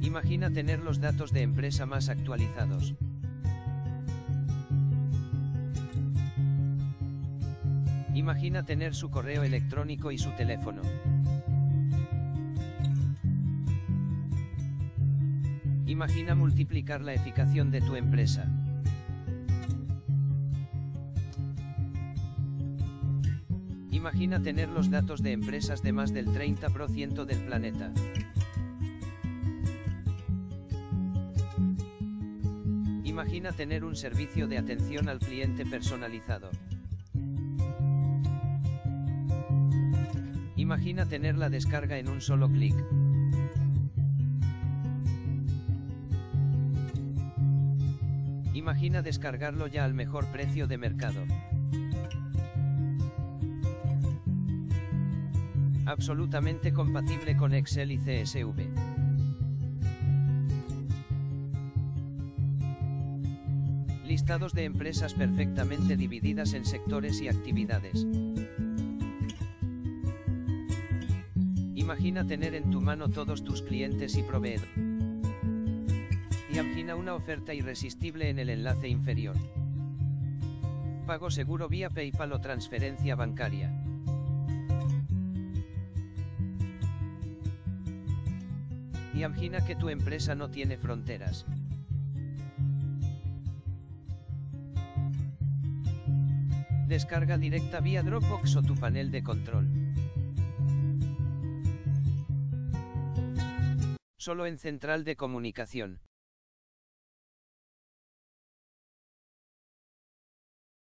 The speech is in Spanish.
Imagina tener los datos de empresa más actualizados. Imagina tener su correo electrónico y su teléfono. Imagina multiplicar la eficacia de tu empresa. Imagina tener los datos de empresas de más del 30% del planeta. Imagina tener un servicio de atención al cliente personalizado. Imagina tener la descarga en un solo clic. Imagina descargarlo ya al mejor precio de mercado. Absolutamente compatible con Excel y CSV. Listados de empresas perfectamente divididas en sectores y actividades. Imagina tener en tu mano todos tus clientes y proveedores. Imagina una oferta irresistible en el enlace inferior. Pago seguro vía PayPal o transferencia bancaria. Imagina que tu empresa no tiene fronteras. Descarga directa vía Dropbox o tu panel de control. Solo en central de comunicación.